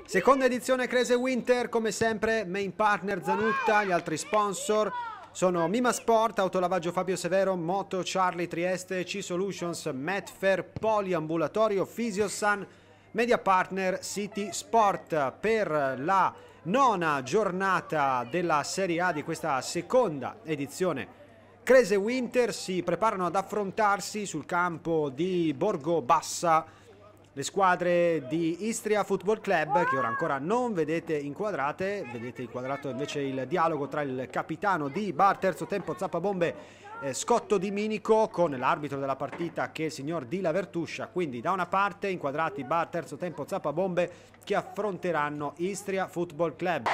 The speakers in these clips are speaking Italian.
Seconda edizione Crazy Winter, come sempre main partner Zanutta, gli altri sponsor sono Mima Sport, Autolavaggio Fabio Severo, Moto Charlie Trieste, C-Solutions, Medfair, Poliambulatorio, Fisiosan, media partner City Sport. Per la nona giornata della Serie A di questa seconda edizione Crazy Winter si preparano ad affrontarsi sul campo di Borgobassa le squadre di Istria Football Club, che ora ancora non vedete inquadrate. Vedete inquadrato invece il dialogo tra il capitano di Bar Terzo Tempo Zappabombe, Scotto Di Minico, con l'arbitro della partita che è il signor Di La Vertuscia. Quindi da una parte inquadrati Bar Terzo Tempo Zappabombe che affronteranno Istria Football Club.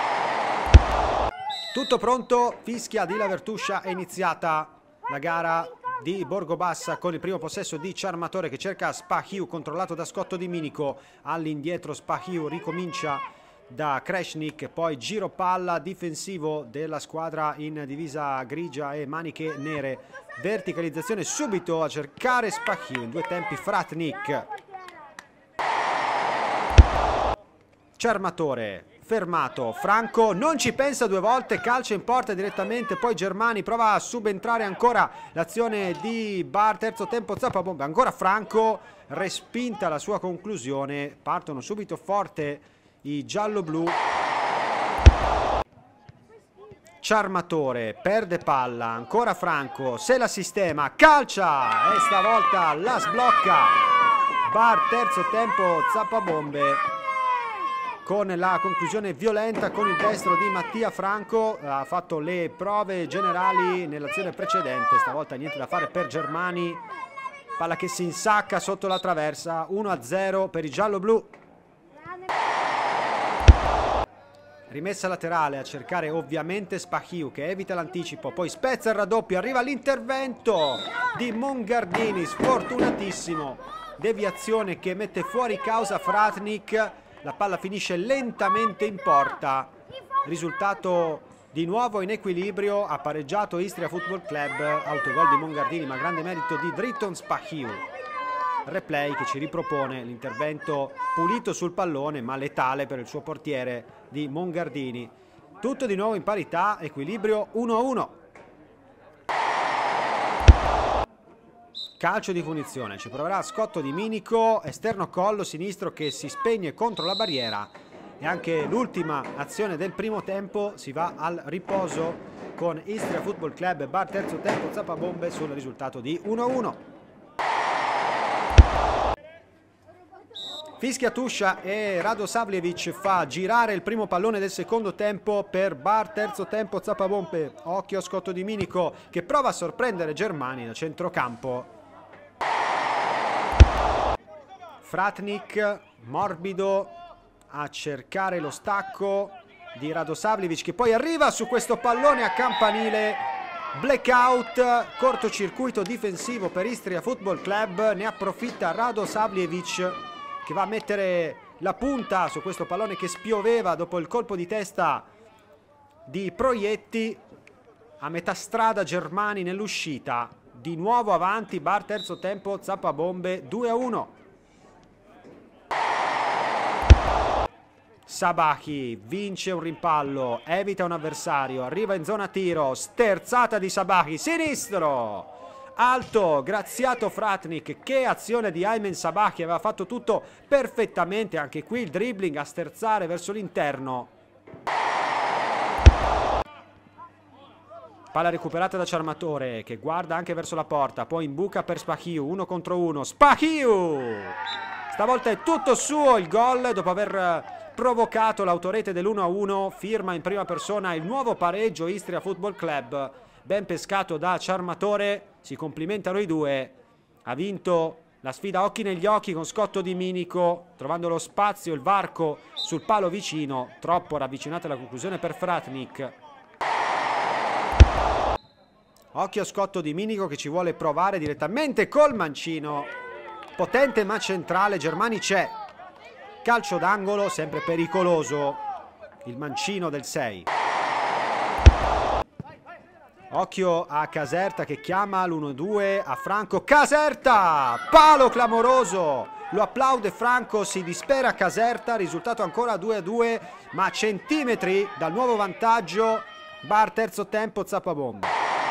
Tutto pronto, fischia Di La Vertuscia, è iniziata la gara di Borgobassa con il primo possesso di Ciarmatore che cerca Spahiu, controllato da Scotto Di Minico. All'indietro Spahiu ricomincia da Kreshnik, poi giro palla difensivo della squadra in divisa grigia e maniche nere. Verticalizzazione subito a cercare Spahiu, in due tempi Fratnik. Ciarmatore fermato, Franco non ci pensa due volte, calcia in porta direttamente, poi Germani prova a subentrare ancora l'azione di Bar Terzo Tempo Zappabombe, ancora Franco, respinta la sua conclusione, partono subito forte i giallo-blu. Ciarmatore perde palla, ancora Franco, se la sistema, calcia e stavolta la sblocca Bar Terzo Tempo Zappabombe con la conclusione violenta con il destro di Mattia Franco. Ha fatto le prove generali nell'azione precedente, stavolta niente da fare per Germani, palla che si insacca sotto la traversa, 1-0 per i giallo-blu. Rimessa laterale a cercare ovviamente Spahiu che evita l'anticipo, poi spezza il raddoppio, arriva l'intervento di Mongardini, sfortunatissimo, deviazione che mette fuori causa Fratnik. La palla finisce lentamente in porta, risultato di nuovo in equilibrio, ha pareggiato Istria Football Club, autogol di Mongardini ma grande merito di Driton Spahiu. Replay che ci ripropone l'intervento pulito sul pallone ma letale per il suo portiere di Mongardini. Tutto di nuovo in parità, equilibrio 1-1. Calcio di punizione, ci proverà Scotto Di Minico, esterno collo sinistro che si spegne contro la barriera e anche l'ultima azione del primo tempo si va al riposo con Istria Football Club e Bar Terzo Tempo Zappabombe sul risultato di 1-1. Fischia Tuscia e Radosavljevic fa girare il primo pallone del secondo tempo per Bar Terzo Tempo Zappabombe. Occhio a Scotto Di Minico che prova a sorprendere Germani da centrocampo. Fratnik morbido a cercare lo stacco di Radosavljevic che poi arriva su questo pallone a campanile. Blackout, cortocircuito difensivo per Istria Football Club, ne approfitta Radosavljevic che va a mettere la punta su questo pallone che spioveva dopo il colpo di testa di Proietti. A metà strada Germani nell'uscita, di nuovo avanti Bar Terzo Tempo Zappabombe 2-1. Sabachi vince un rimpallo, evita un avversario, arriva in zona tiro, sterzata di Sabachi, sinistro, alto, graziato Fratnik, che azione di Aymen Sabachi, aveva fatto tutto perfettamente, anche qui il dribbling a sterzare verso l'interno. Palla recuperata da Ciarmatore che guarda anche verso la porta, poi in buca per Spahiu, 1 contro 1, Spahiu! Stavolta è tutto suo il gol dopo aver provocato l'autorete dell'1-1, firma in prima persona il nuovo pareggio Istria Football Club, ben pescato da Ciarmatore, si complimentano i due, ha vinto la sfida occhi negli occhi con Scotto Di Minico, trovando lo spazio, il varco sul palo vicino, troppo ravvicinata alla conclusione per Fratnik. Occhio a Scotto Di Minico che ci vuole provare direttamente col mancino, potente ma centrale, Germani c'è. Calcio d'angolo, sempre pericoloso il mancino del 6. Occhio a Caserta che chiama l'1-2 a Franco. Caserta! Palo clamoroso lo applaude Franco, si dispera Caserta, risultato ancora 2-2, ma centimetri dal nuovo vantaggio. Bar terzo tempo, Zappabombe.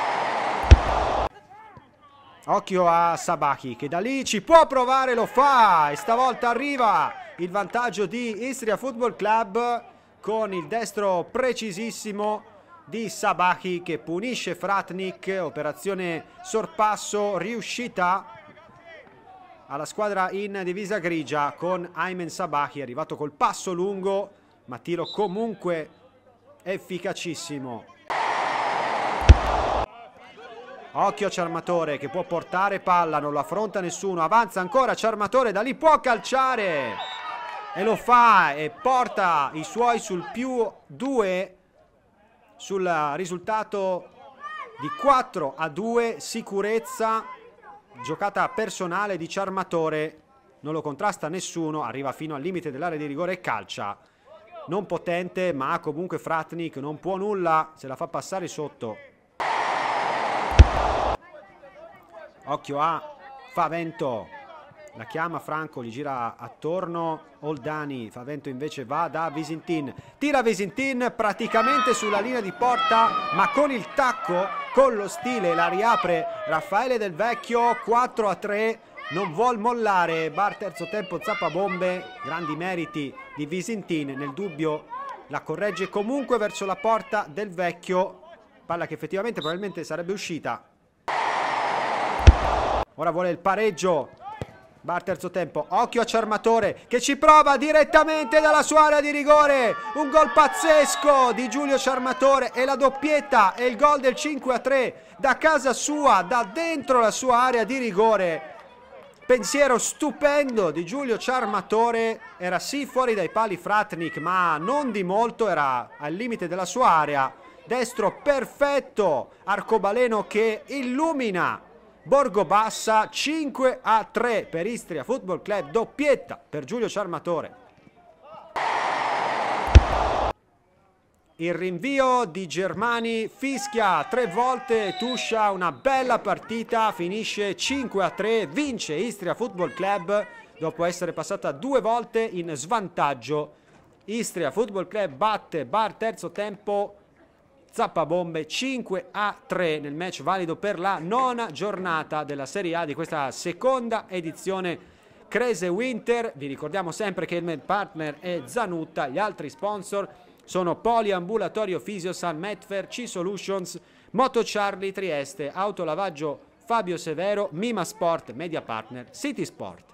Occhio a Sabaki che da lì ci può provare, lo fa e stavolta arriva il vantaggio di Istria Football Club con il destro precisissimo di Sabaki che punisce Fratnik. Operazione sorpasso riuscita alla squadra in divisa grigia con Aymen Sabaki, arrivato col passo lungo ma tiro comunque efficacissimo. Occhio a Ciarmatore che può portare palla, non lo affronta nessuno, avanza ancora Ciarmatore, da lì può calciare e lo fa e porta i suoi sul +2 sul risultato di 4-2. Sicurezza, giocata personale di Ciarmatore, non lo contrasta nessuno, arriva fino al limite dell'area di rigore e calcia. Non potente, ma comunque Fratnik non può nulla, se la fa passare sotto. Occhio a Favento, la chiama Franco, gli gira attorno Oldani, Favento invece va da Visintin, tira Visintin praticamente sulla linea di porta, ma con il tacco, con lo stile la riapre Raffaele Del Vecchio. 4-3, non vuol mollare. Bar terzo tempo, Zappabombe, grandi meriti di Visintin, nel dubbio la corregge comunque verso la porta Del Vecchio, palla che effettivamente probabilmente sarebbe uscita. Ora vuole il pareggio Bar terzo tempo, occhio a Ciarmatore che ci prova direttamente dalla sua area di rigore, un gol pazzesco di Giulio Ciarmatore e la doppietta e il gol del 5-3 da casa sua, da dentro la sua area di rigore. Pensiero stupendo di Giulio Ciarmatore, era sì fuori dai pali Fratnik ma non di molto, era al limite della sua area, destro perfetto, arcobaleno che illumina Borgobassa. 5-3 per Istria Football Club, doppietta per Giulio Ciarmatore. Il rinvio di Germani fischia 3 volte, Tuscia, una bella partita, finisce 5-3, vince Istria Football Club dopo essere passata 2 volte in svantaggio. Istria Football Club batte Bar terzo tempo Zappabombe 5-3 nel match valido per la 9ª giornata della Serie A di questa seconda edizione Crese Winter. Vi ricordiamo sempre che il main partner è Zanutta, gli altri sponsor sono Poliambulatorio Fisiosan, Medfer, C-Solutions, Moto Charlie Trieste, Autolavaggio Fabio Severo, Mima Sport, media partner City Sport.